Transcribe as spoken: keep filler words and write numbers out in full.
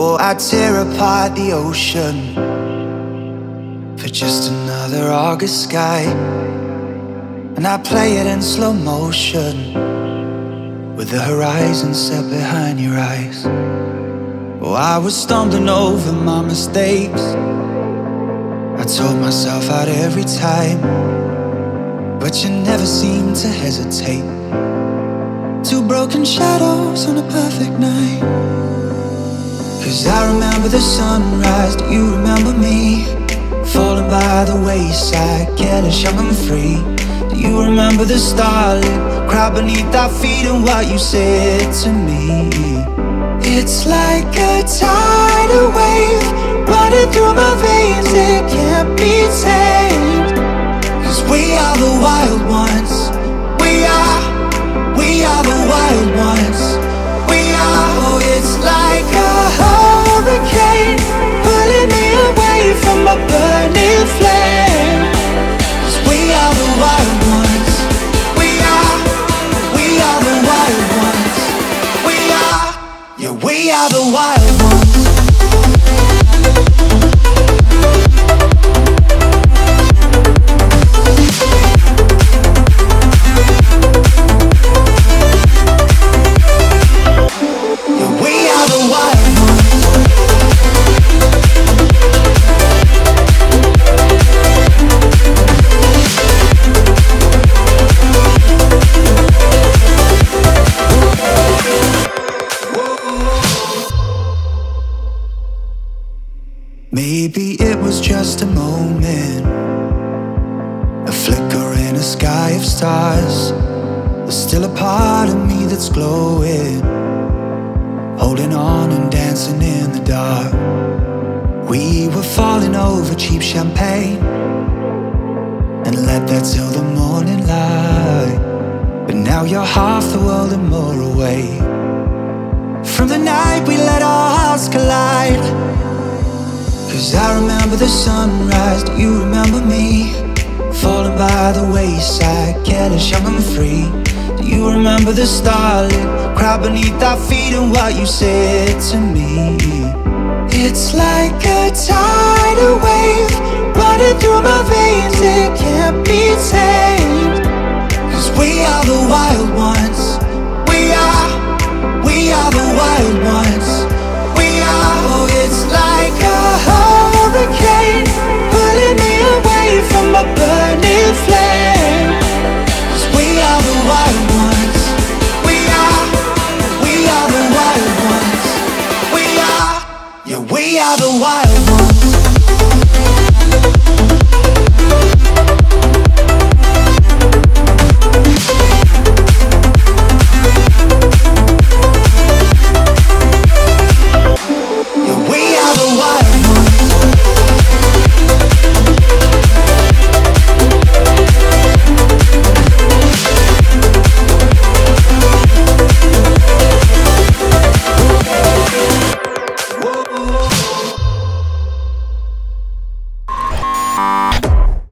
Oh, I'd tear apart the ocean for just another August sky, and I'd play it in slow motion with the horizon set behind your eyes. Oh, I was stumbling over my mistakes. I told myself out every time, but you never seemed to hesitate. Two broken shadows on a perfect night. Cause I remember the sunrise, do you remember me? Falling by the wayside, careless, young and free. Do you remember the starlit crowd beneath our feet and what you said to me? It's like a tidal wave running through my veins, it can't be tamed. Cause we are the wild ones. We are, we are the wild ones. We are, oh, it's like a hurricane pulling me away from a burning flame. Cause we are the wild ones. We are, we are the wild ones. We are, yeah, we are the wild ones. Maybe it was just a moment, a flicker in a sky of stars. There's still a part of me that's glowing, holding on and dancing in the dark. We were falling over cheap champagne and let that till the morning light. But now you're half the world and more away from the night we let our hearts collide. Cause I remember the sunrise, do you remember me? Falling by the wayside, careless, young and free. Do you remember the starlit crowd beneath our feet and what you said to me? It's like a tidal wave running through my veins, it can't be tamed.